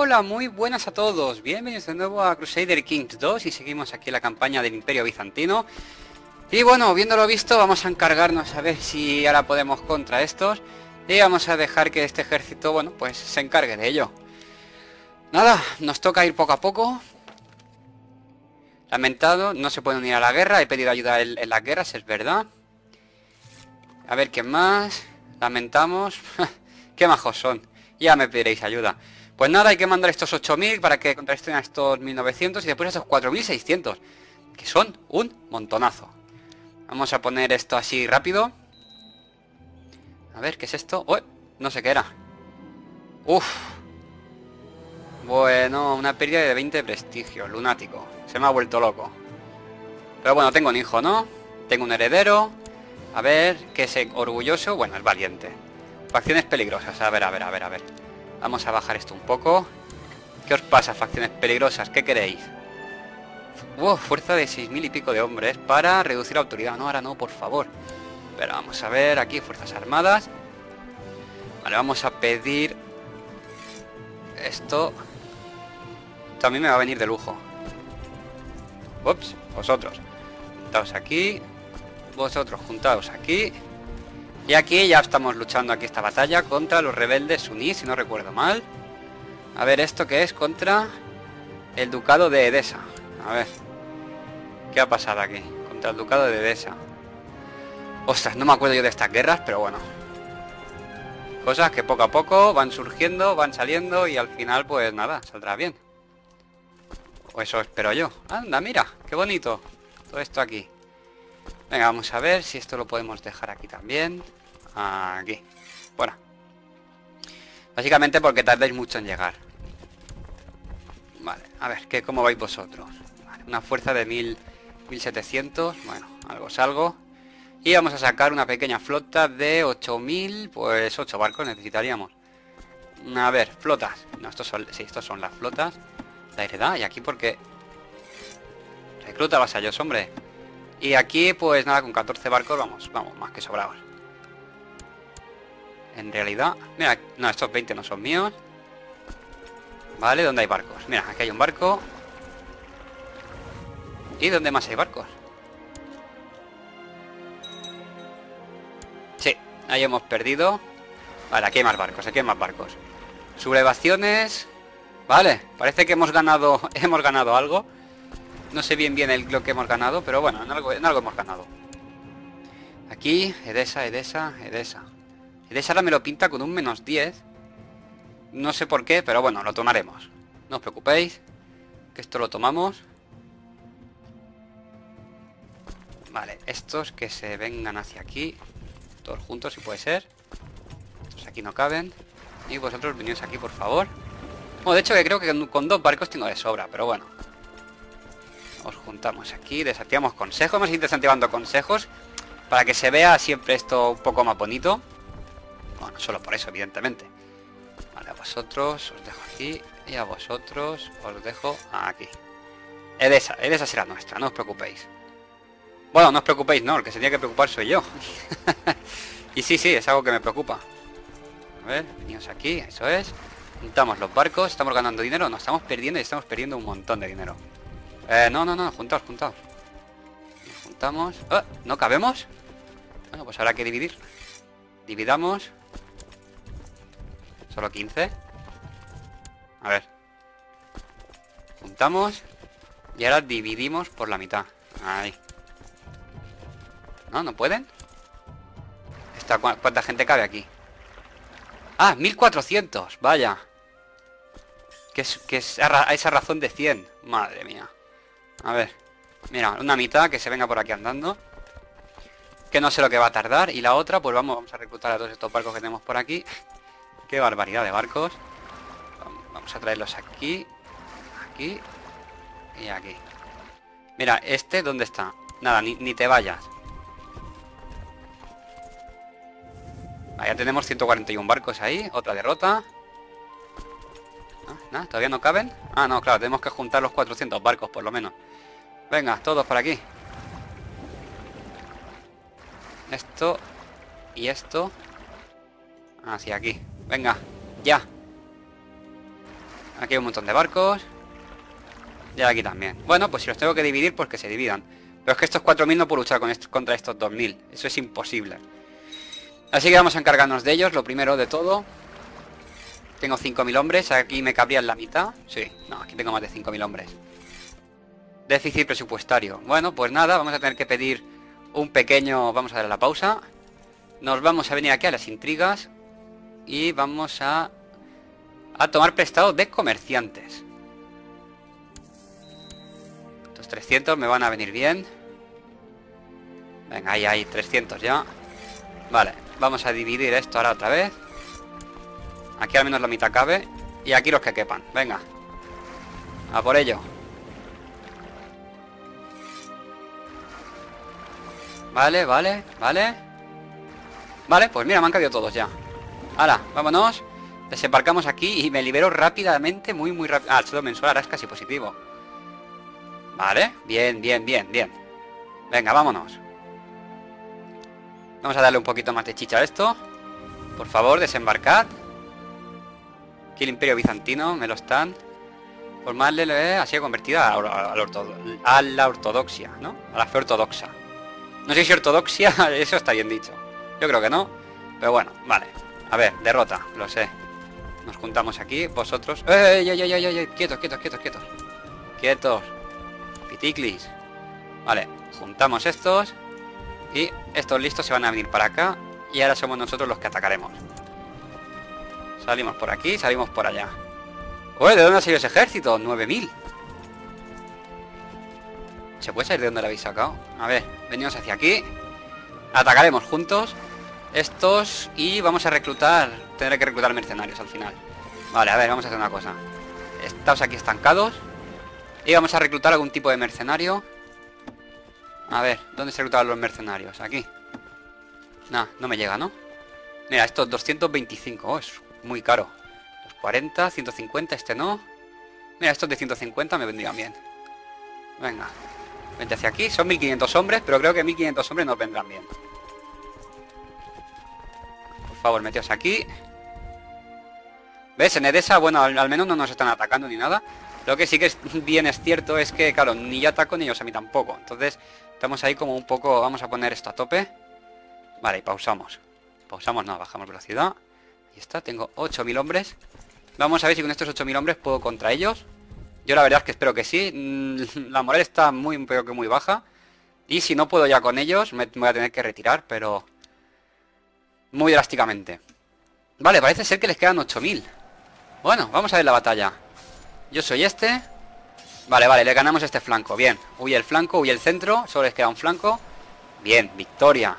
Hola, muy buenas a todos. Bienvenidos de nuevo a Crusader Kings 2 y seguimos aquí la campaña del Imperio Bizantino. Y bueno, viéndolo visto, vamos a encargarnos a ver si ahora podemos contra estos. Y vamos a dejar que este ejército, bueno, pues se encargue de ello. Nada, nos toca ir poco a poco. Lamentado, no se puede unir a la guerra. He pedido ayuda en las guerras, es verdad. A ver, ¿qué más? Lamentamos. Qué majos son. Ya me pediréis ayuda. Pues nada, hay que mandar estos 8000 para que contrarresten a estos 1900 y después estos 4600, que son un montonazo. Vamos a poner esto así rápido. A ver, ¿qué es esto? ¡Uy! No sé qué era. Uf. Bueno, una pérdida de 20 de prestigio, lunático. Se me ha vuelto loco. Pero bueno, tengo un hijo, ¿no? Tengo un heredero. A ver, ¿qué es orgulloso? Bueno, es valiente. Facciones peligrosas, a ver. Vamos a bajar esto un poco. ¿Qué os pasa, facciones peligrosas? ¿Qué queréis? Fuerza de 6000 y pico de hombres para reducir la autoridad. No, ahora no, por favor. Pero vamos a ver, aquí, fuerzas armadas. Vale, vamos a pedir esto. Esto a mí me va a venir de lujo. Ups, vosotros juntaos aquí. Vosotros juntaos aquí. Y aquí ya estamos luchando aquí esta batalla contra los rebeldes suníes, si no recuerdo mal. A ver, ¿esto qué es? Contra el ducado de Edesa. A ver, ¿qué ha pasado aquí? Contra el ducado de Edesa. Ostras, no me acuerdo yo de estas guerras, pero bueno. Cosas que poco a poco van surgiendo, van saliendo y al final pues nada, saldrá bien. O eso espero yo. Anda, mira, qué bonito. Todo esto aquí. Venga, vamos a ver si esto lo podemos dejar aquí también. Aquí. Bueno. Básicamente porque tardáis mucho en llegar. Vale, a ver, ¿cómo vais vosotros? Vale, una fuerza de 1700. Bueno, algo es algo. Y vamos a sacar una pequeña flota de 8000. Pues 8 barcos necesitaríamos. A ver, flotas. No, estos son las flotas. La heredad. Y aquí porque... recluta vasallos, hombre. Y aquí pues nada, con 14 barcos vamos más que sobrados. En realidad, mira, no, estos 20 no son míos. Vale, ¿dónde hay barcos? Mira, aquí hay un barco. ¿Y dónde más hay barcos? Sí, ahí hemos perdido. Vale, aquí hay más barcos, Sublevaciones. Vale, parece que hemos ganado algo. No sé bien lo que hemos ganado, pero bueno, en algo hemos ganado. Aquí, Edesa. Edesa ahora me lo pinta con un -10. No sé por qué, pero bueno, lo tomaremos. No os preocupéis, que esto lo tomamos. Vale, estos que se vengan hacia aquí. Todos juntos, si puede ser. Estos aquí no caben. Y vosotros venís aquí, por favor. Bueno, de hecho que creo que con 2 barcos tengo de sobra, pero bueno. Os juntamos aquí, desactivamos consejos. Vamos a ir desactivando consejos para que se vea siempre esto un poco más bonito. Bueno, solo por eso, evidentemente. Vale, a vosotros os dejo aquí. Y a vosotros os dejo aquí. Edesa será nuestra, no os preocupéis. Bueno, no os preocupéis, no, el que se tiene que preocupar soy yo. Y sí, es algo que me preocupa. A ver, venimos aquí, eso es. Juntamos los barcos, estamos ganando dinero. No, estamos perdiendo y estamos perdiendo un montón de dinero. No, juntaos. Juntamos. ¿No cabemos? Bueno, pues habrá que dividir. Dividamos. Solo 15. A ver. Juntamos. Y ahora dividimos por la mitad. Ahí. ¿No pueden? ¿Cuánta gente cabe aquí? Ah, 1400. Vaya. Que es a esa razón de 100. Madre mía. A ver, mira, una mitad que se venga por aquí andando. Que no sé lo que va a tardar. Y la otra, pues vamos a reclutar a todos estos barcos que tenemos por aquí. Qué barbaridad de barcos. Vamos a traerlos aquí. Aquí. Y aquí. Mira, ¿dónde está? Nada, ni te vayas. Ya tenemos 141 barcos ahí. Otra derrota. Nada, ¿todavía no caben? Ah, no, claro, tenemos que juntar los 400 barcos por lo menos. Venga, todos por aquí. Esto y esto hacia aquí. Venga, ya. Aquí hay un montón de barcos. Y aquí también. Bueno, pues si los tengo que dividir, pues que se dividan. Pero es que estos 4000 no puedo luchar contra estos 2000. Eso es imposible. Así que vamos a encargarnos de ellos, lo primero de todo. Tengo 5000 hombres, aquí me cabrían la mitad. Sí, no, aquí tengo más de 5000 hombres. Déficit presupuestario. Bueno, pues nada, vamos a tener que pedir un pequeño... Vamos a dar la pausa. Nos vamos a venir aquí a las intrigas. Y vamos a tomar prestado de comerciantes. Estos 300 me van a venir bien. Venga, ahí hay 300 ya. Vale, vamos a dividir esto ahora otra vez. Aquí al menos la mitad cabe. Y aquí los que quepan, venga. A por ello. Vale, vale, vale. Vale, pues mira, me han caído todos ya. Hala, vámonos. Desembarcamos aquí y me libero rápidamente, muy rápido. Ah, el sueldo mensual ahora es casi positivo. Vale, bien, bien, bien, bien. Venga, vámonos. Vamos a darle un poquito más de chicha a esto. Por favor, desembarcad. Aquí el Imperio Bizantino, me lo están. Formarle ha sido convertida a la ortodoxia, ¿no? A la fe ortodoxa. No sé si ortodoxia, eso está bien dicho. Yo creo que no. Pero bueno, vale. A ver, derrota, lo sé. Nos juntamos aquí, vosotros. ¡Ey, ey, ey, ey, ey! Quietos, quietos, quietos, quietos. Quietos. Piticlis. Vale, juntamos estos. Y estos listos se van a venir para acá. Y ahora somos nosotros los que atacaremos. Salimos por aquí, salimos por allá. ¡Uy! ¿De dónde ha salido ese ejército? 9000. ¿Se puede saber de dónde lo habéis sacado? A ver, venimos hacia aquí. Atacaremos juntos estos y vamos a reclutar. Tendré que reclutar mercenarios al final. Vale, a ver, vamos a hacer una cosa. Estamos aquí estancados. Y vamos a reclutar algún tipo de mercenario. A ver, ¿dónde se reclutan los mercenarios? Aquí. Nah, no me llega, ¿no? Mira, estos 225. Oh, es muy caro. Los 40, 150, este no. Mira, estos de 150 me vendrían bien. Venga. Vente hacia aquí. Son 1500 hombres, pero creo que 1500 hombres nos vendrán bien. Por favor, meteos aquí. ¿Ves? En Edesa, bueno, al menos no nos están atacando ni nada. Lo que sí que bien es cierto es que, claro, ni yo ataco ni ellos a mí tampoco. Entonces, estamos ahí como un poco... Vamos a poner esto a tope. Vale, y pausamos. Pausamos, no, bajamos velocidad. Y está, tengo 8000 hombres. Vamos a ver si con estos 8000 hombres puedo contra ellos. Yo la verdad es que espero que sí. La moral está muy, pero que muy baja. Y si no puedo ya con ellos, me voy a tener que retirar, pero... muy drásticamente. Vale, parece ser que les quedan 8000. Bueno, vamos a ver la batalla. Yo soy este. Vale, vale, le ganamos este flanco, bien. Huye el flanco, huye el centro. Solo les queda un flanco. Bien, victoria.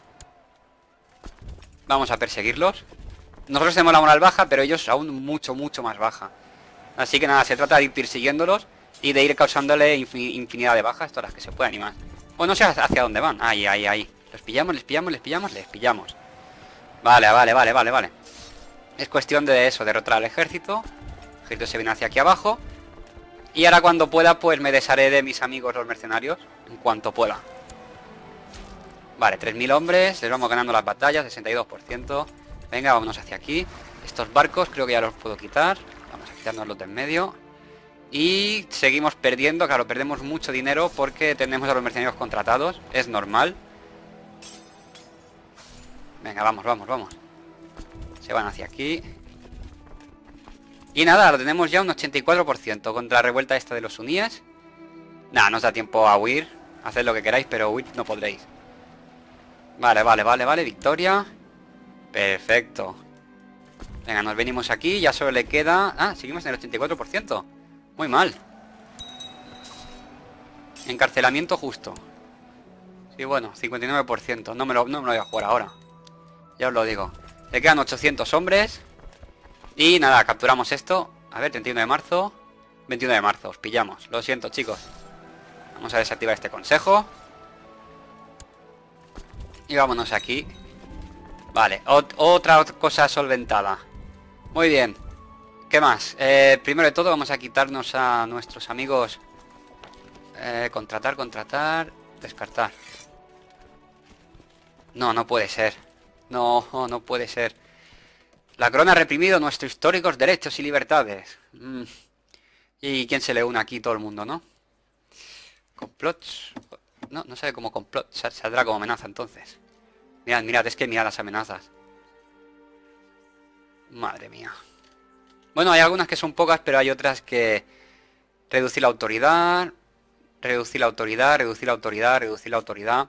Vamos a perseguirlos. Nosotros tenemos la moral baja, pero ellos aún mucho más baja. Así que nada, se trata de ir persiguiéndolos y de ir causándole infinidad de bajas, todas las que se puedan y más. O no sé hacia dónde van. Ahí, ahí, ahí. Los pillamos, les pillamos, les pillamos, les pillamos. Vale, vale, vale, vale, vale. Es cuestión de eso, derrotar al ejército. El ejército se viene hacia aquí abajo. Y ahora cuando pueda, pues me desharé de mis amigos los mercenarios. En cuanto pueda. Vale, 3000 hombres. Les vamos ganando las batallas, 62%. Venga, vámonos hacia aquí. Estos barcos creo que ya los puedo quitar. Vamos a quitarnos los de en medio. Y seguimos perdiendo, claro, perdemos mucho dinero porque tenemos a los mercenarios contratados. Es normal. Venga, vamos, vamos, vamos. Se van hacia aquí. Y nada, lo tenemos ya un 84% contra la revuelta esta de los suníes. Nada, no os da tiempo a huir. Haced lo que queráis, pero huir no podréis. Vale, vale, vale, vale, victoria. Perfecto. Venga, nos venimos aquí, ya solo le queda... Ah, seguimos en el 84%. Muy mal. Encarcelamiento justo. Sí, bueno, 59%. No me lo voy a jugar ahora. Ya os lo digo. Le quedan 800 hombres. Y nada, capturamos esto. A ver, 31 de marzo. 21 de marzo, os pillamos. Lo siento, chicos. Vamos a desactivar este consejo. Y vámonos aquí. Vale, otra cosa solventada. Muy bien. ¿Qué más? Primero de todo vamos a quitarnos a nuestros amigos. Contratar, contratar. Descartar. No, no puede ser. No, no puede ser. La corona ha reprimido nuestros históricos derechos y libertades. ¿Y quién se le une aquí? Todo el mundo, ¿no? Complots. No, no sabe cómo complot. Saldrá como amenaza entonces. Mirad, mirad, es que mirad las amenazas. Madre mía. Bueno, hay algunas que son pocas, pero hay otras que... Reducir la autoridad. Reducir la autoridad, reducir la autoridad, reducir la autoridad.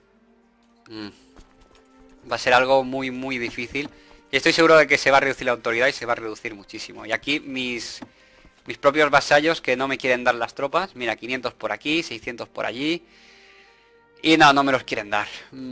Va a ser algo muy, muy difícil. Y estoy seguro de que se va a reducir la autoridad y se va a reducir muchísimo. Y aquí mis propios vasallos que no me quieren dar las tropas. Mira, 500 por aquí, 600 por allí. Y no, no me los quieren dar.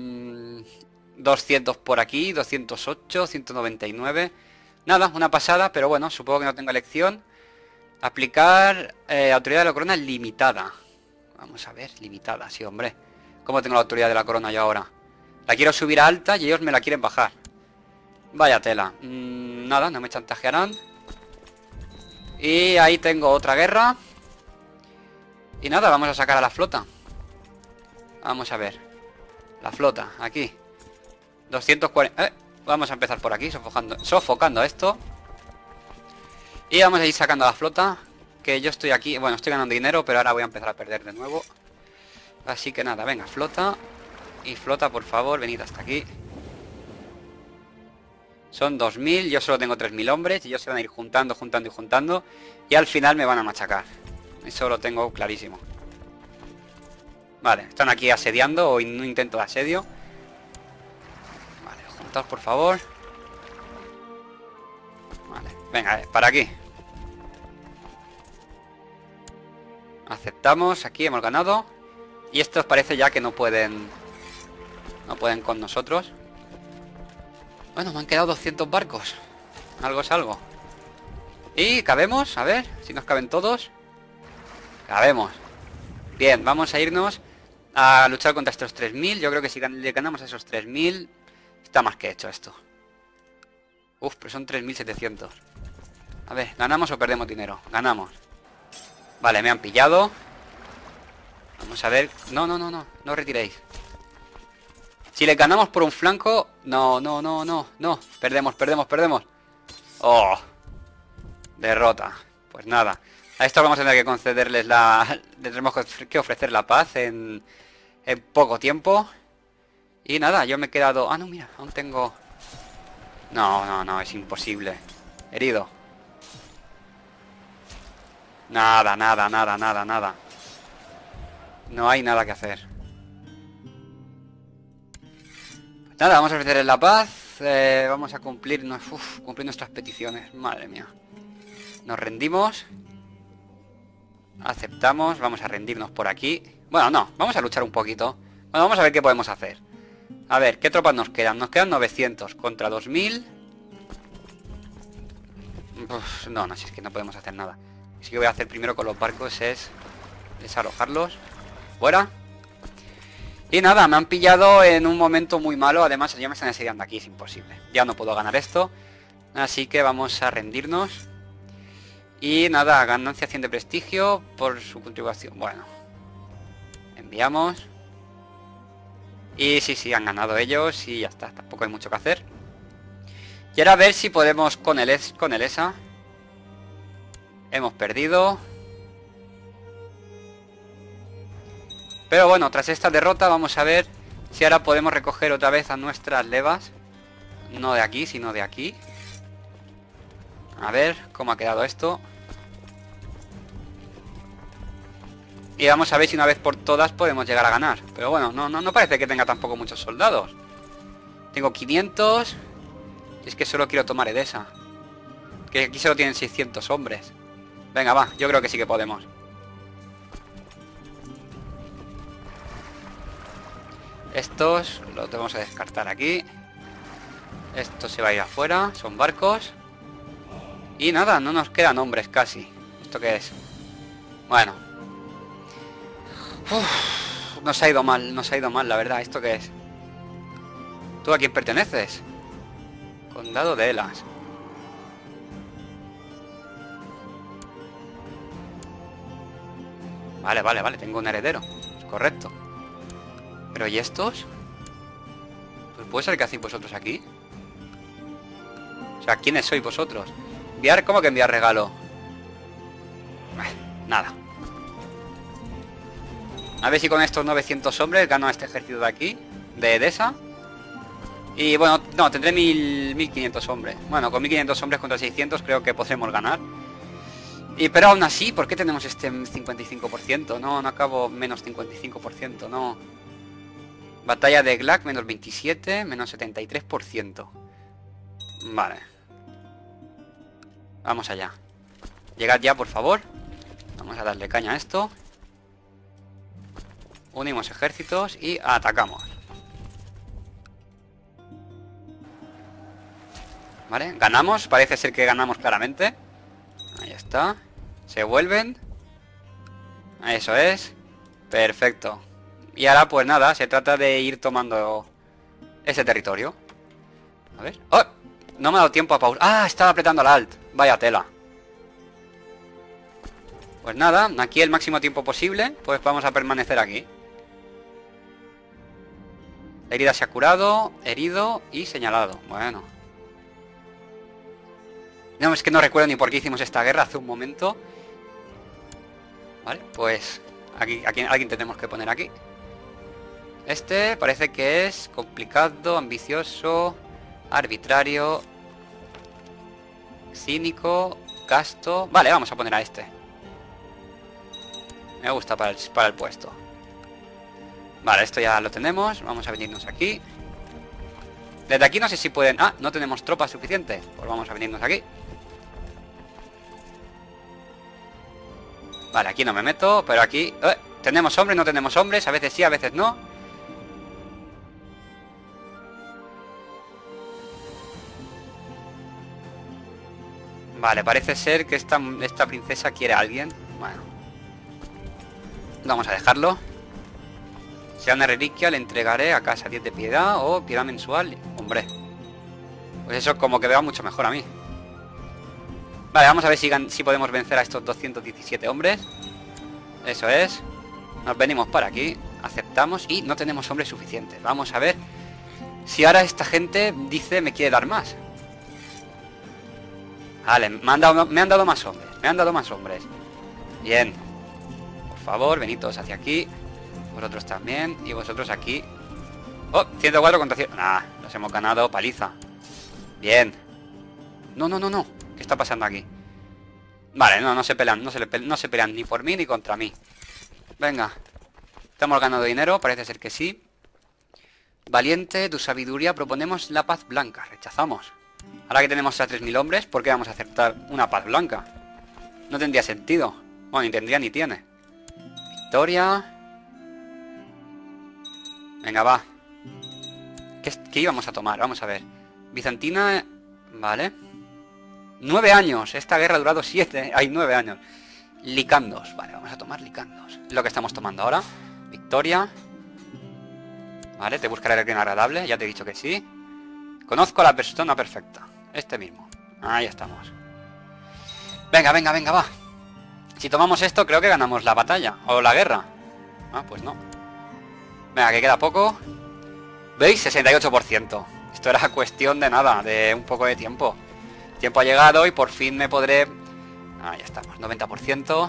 200 por aquí, 208, 199. Nada, una pasada, pero bueno, supongo que no tengo elección. Aplicar autoridad de la corona limitada. Vamos a ver, limitada, sí, hombre. ¿Cómo tengo la autoridad de la corona yo ahora? La quiero subir a alta y ellos me la quieren bajar. Vaya tela. Nada, no me chantajearán. Y ahí tengo otra guerra. Y nada, vamos a sacar a la flota. Vamos a ver. La flota, aquí. 240... vamos a empezar por aquí, sofocando esto. Y vamos a ir sacando a la flota. Que yo estoy aquí, bueno, estoy ganando dinero, pero ahora voy a empezar a perder de nuevo. Así que nada, venga, flota. Y flota, por favor, venid hasta aquí. Son 2000, yo solo tengo 3000 hombres. Y ellos se van a ir juntando, juntando y juntando. Y al final me van a machacar. Eso lo tengo clarísimo. Vale, están aquí asediando o en un intento de asedio. Vale, juntaos por favor. Vale, venga, para aquí. Aceptamos, aquí hemos ganado. Y estos parece ya que no pueden con nosotros. Bueno, me han quedado 200 barcos. Algo es algo. Y cabemos, a ver si nos caben todos. Cabemos. Bien, vamos a irnos a luchar contra estos 3000. Yo creo que si le ganamos a esos 3000 está más que hecho esto. Uf, pero son 3700. A ver, ¿ganamos o perdemos dinero? Ganamos. Vale, me han pillado. Vamos a ver. No, no, no, no, no retiréis. Si le ganamos por un flanco... No, no, no, no, no. Perdemos, perdemos, perdemos. Oh. Derrota. Pues nada. A esto vamos a tener que concederles la... Tendremos que ofrecer la paz en poco tiempo. Y nada, yo me he quedado... Ah, no, mira, aún tengo... No, no, no, es imposible. Herido. Nada, nada, nada, nada, nada. No hay nada que hacer. Pues nada, vamos a ofrecerles la paz. Vamos a cumplir nuestras peticiones. Madre mía. Nos rendimos. Aceptamos. Vamos a rendirnos por aquí. Bueno, no, vamos a luchar un poquito. Bueno, vamos a ver qué podemos hacer. A ver, ¿qué tropas nos quedan? Nos quedan 900 contra 2000. Uf, no, no, si es que no podemos hacer nada. Así que voy a hacer primero con los barcos es desalojarlos. Fuera. Y nada, me han pillado en un momento muy malo. Además, ya me están asediando aquí, es imposible. Ya no puedo ganar esto. Así que vamos a rendirnos. Y nada, ganancia 100 de prestigio por su contribución. Bueno. Enviamos. Y sí, han ganado ellos y ya está. Tampoco hay mucho que hacer. Y ahora a ver si podemos con el ESA. Hemos perdido. Pero bueno, tras esta derrota vamos a ver si ahora podemos recoger otra vez a nuestras levas. No de aquí, sino de aquí. A ver cómo ha quedado esto. Y vamos a ver si una vez por todas podemos llegar a ganar. Pero bueno, no parece que tenga tampoco muchos soldados. Tengo 500. Y es que solo quiero tomar Edesa. Que aquí solo tienen 600 hombres. Venga, va, yo creo que sí que podemos. Estos los vamos a descartar aquí. Esto se va a ir afuera, son barcos. Y nada, no nos quedan hombres casi. ¿Esto qué es? Bueno. Uf, nos ha ido mal, la verdad. ¿Esto qué es? ¿Tú a quién perteneces? Condado de Elas. Vale, tengo un heredero. Es correcto. Pero ¿y estos? Pues puede ser que hacéis vosotros aquí. sea, ¿quiénes sois vosotros? Enviar, ¿cómo que enviar regalo? Nada. A ver si con estos 900 hombres gano este ejército de aquí, de Edesa. Y bueno, no, tendré 1500 hombres. Bueno, con 1500 hombres contra 600 creo que podremos ganar. Pero aún así, ¿por qué tenemos este 55%? No acabo menos 55%, no. Batalla de Glak, menos 27, menos 73%. Vale. Vamos allá. Llegad ya, por favor. Vamos a darle caña a esto. Unimos ejércitos y atacamos. Vale, ganamos. Parece ser que ganamos claramente. Ahí está. Se vuelven. Eso es. Perfecto. Y ahora pues nada, se trata de ir tomando ese territorio. A ver. ¡Oh! No me ha dado tiempo a pausar. ¡Ah! Estaba apretando el Alt. Vaya tela. Pues nada, aquí el máximo tiempo posible. Pues vamos a permanecer aquí. La herida se ha curado, herido y señalado. Bueno. No, es que no recuerdo ni por qué hicimos esta guerra hace un momento. Vale, pues aquí alguien tenemos que poner aquí. Este parece que es complicado, ambicioso, arbitrario, cínico, casto. Vale, vamos a poner a este. Me gusta para el puesto. Vale, esto ya lo tenemos. Vamos a venirnos aquí. Desde aquí no sé si pueden... Ah, no tenemos tropas suficientes. Pues vamos a venirnos aquí. Vale, aquí no me meto, pero aquí... ¿tenemos hombres? No tenemos hombres. A veces sí, a veces no. Vale, parece ser que esta princesa quiere a alguien. Bueno. Vamos a dejarlo. Si una reliquia le entregaré a casa 10 de piedad o piedad mensual. Hombre. Pues eso como que vea mucho mejor a mí. Vale, vamos a ver si podemos vencer a estos 217 hombres. Eso es. Nos venimos para aquí. Aceptamos y no tenemos hombres suficientes. Vamos a ver si ahora esta gente dice me quiere dar más. Vale, me han dado más hombres. Me han dado más hombres. Bien. Por favor, venid todos hacia aquí. Vosotros también. Y vosotros aquí. Oh, 104 contra 100. Nah, nos hemos ganado paliza. Bien. No. ¿Qué está pasando aquí? Vale, no se pelean. No se pelean ni por mí ni contra mí. Venga. Estamos ganando dinero. Parece ser que sí. Valiente, tu sabiduría. Proponemos la paz blanca. Rechazamos. Ahora que tenemos a 3000 hombres, ¿por qué vamos a aceptar una paz blanca? No tendría sentido. Bueno, ni tendría ni tiene. Victoria. Venga, va. ¿Qué íbamos a tomar? Vamos a ver. Bizantina. Vale. 9 años. Esta guerra ha durado 7. Hay 9 años. Licandos. Vale, vamos a tomar licandos. Es lo que estamos tomando ahora. Victoria. Vale, te buscaré el bien agradable. Ya te he dicho que sí. Conozco a la persona perfecta. Este mismo. Ahí estamos. Venga, va. Si tomamos esto, creo que ganamos la batalla. O la guerra. Ah, pues no. Venga, que queda poco. ¿Veis? 68%. Esto era cuestión de nada, de un poco de tiempo. El tiempo ha llegado y por fin me podré... Ahí estamos, 90%.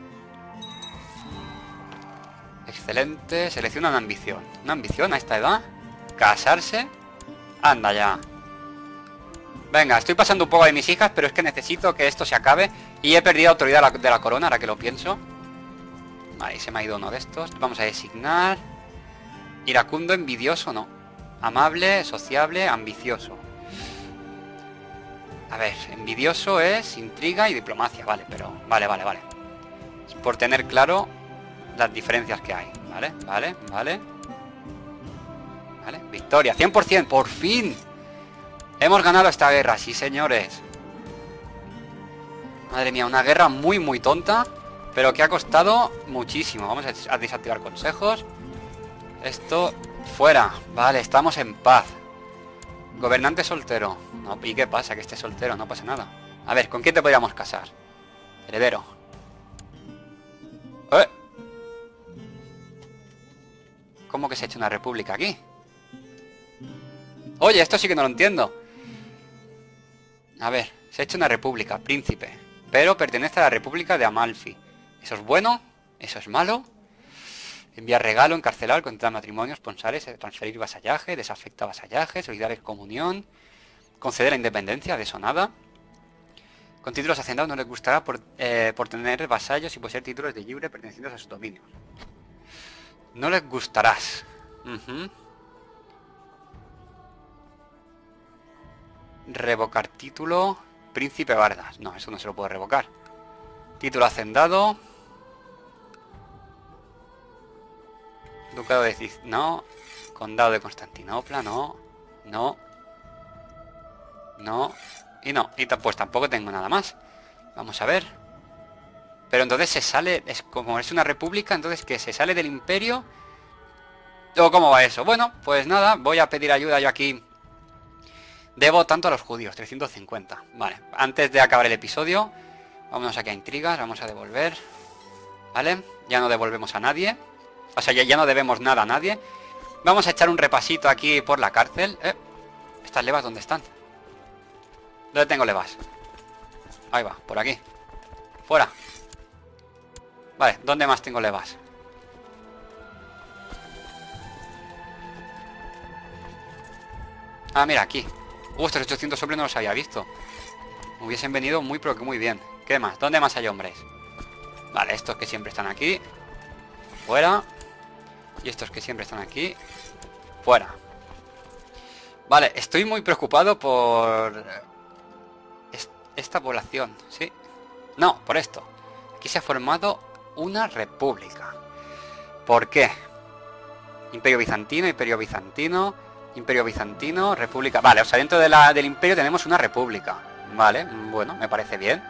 Excelente. Selecciona una ambición. ¿Una ambición a esta edad? ¿Casarse? Anda ya. Venga, estoy pasando un poco de mis hijas, pero es que necesito que esto se acabe. Y he perdido autoridad de la corona, ahora que lo pienso. Vale, se me ha ido uno de estos. Vamos a designar. Iracundo, envidioso, no. Amable, sociable, ambicioso. A ver, envidioso es intriga y diplomacia, vale, pero... Vale. Es por tener claro las diferencias que hay. Vale. Victoria, 100%, por fin. Hemos ganado esta guerra, sí señores. Madre mía, una guerra muy tonta, pero que ha costado muchísimo. Vamos a desactivar consejos. Esto, fuera. Vale, estamos en paz. Gobernante soltero. No, ¿y qué pasa? Que esté soltero, no pasa nada. A ver, ¿con quién te podríamos casar? Heredero. ¿Cómo que se ha hecho una república aquí? Oye, esto sí que no lo entiendo. A ver, se ha hecho una república, príncipe. Pero pertenece a la república de Amalfi. ¿Eso es bueno? ¿Eso es malo? Enviar regalo, encarcelar, contratar matrimonio, esponsales, transferir vasallaje, desafecta vasallaje, solicitar excomunión, conceder la independencia, de eso nada. Con títulos hacendados no les gustará por tener vasallos y poseer títulos de libre pertenecientes a sus dominios. No les gustarás. Revocar título. Príncipe Bardas. No, eso no se lo puedo revocar. Título hacendado. Ducado de Cis... No. Condado de Constantinopla. No. No. No. Y no. Y pues tampoco tengo nada más. Vamos a ver. Pero entonces se sale... Es como es una república, entonces que se sale del imperio. ¿O cómo va eso? Bueno, pues nada. Voy a pedir ayuda yo aquí. Debo tanto a los judíos. 350. Vale. Antes de acabar el episodio. Vámonos aquí a intrigas. Vamos a devolver. Vale. Ya no devolvemos a nadie. O sea, ya no debemos nada a nadie. Vamos a echar un repasito aquí por la cárcel. ¿Estas levas dónde están? ¿Dónde tengo levas? Ahí va, por aquí. Fuera. Vale, ¿dónde más tengo levas? Ah, mira, aquí. Estos 800 hombres no los había visto. Hubiesen venido muy, pero que muy bien. ¿Qué más? ¿Dónde más hay hombres? Vale, estos que siempre están aquí. Fuera. Y estos que siempre están aquí. Fuera. Vale, estoy muy preocupado por... esta población, ¿sí? No, por esto. Aquí se ha formado una república. ¿Por qué? Imperio Bizantino, Imperio Bizantino, Imperio Bizantino, República... Vale, o sea, dentro de del Imperio tenemos una república. Vale, bueno, me parece bien.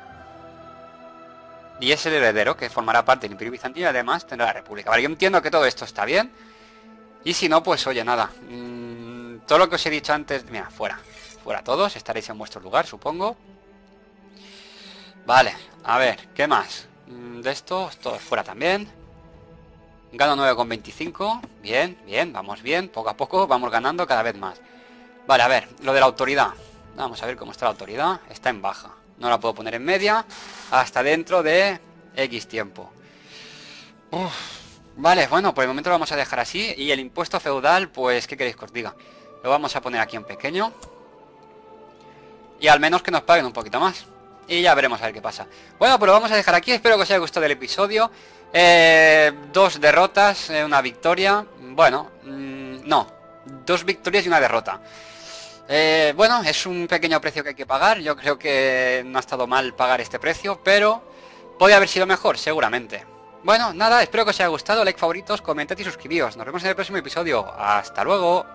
Y es el heredero que formará parte del Imperio Bizantino y además tendrá la república. Vale, yo entiendo que todo esto está bien. Y si no, pues oye, nada. Todo lo que os he dicho antes... Mira, fuera. Fuera todos, estaréis en vuestro lugar, supongo. Vale, a ver, ¿qué más? De estos, todos fuera también. Gano 9,25. Bien, bien, vamos bien. Poco a poco vamos ganando cada vez más. Vale, a ver, lo de la autoridad. Vamos a ver cómo está la autoridad. Está en baja. No la puedo poner en media hasta dentro de X tiempo. Vale, bueno, por el momento lo vamos a dejar así. Y el impuesto feudal, pues, ¿qué queréis que os diga? Lo vamos a poner aquí en pequeño. Y al menos que nos paguen un poquito más. Y ya veremos a ver qué pasa. Bueno, pues lo vamos a dejar aquí. Espero que os haya gustado el episodio. 2 derrotas, una victoria. Bueno, no. 2 victorias y una derrota. Bueno, es un pequeño precio que hay que pagar. Yo creo que no ha estado mal pagar este precio, pero podría haber sido mejor, seguramente. Bueno, nada, espero que os haya gustado. Like, favoritos, comentad y suscribíos. Nos vemos en el próximo episodio. Hasta luego.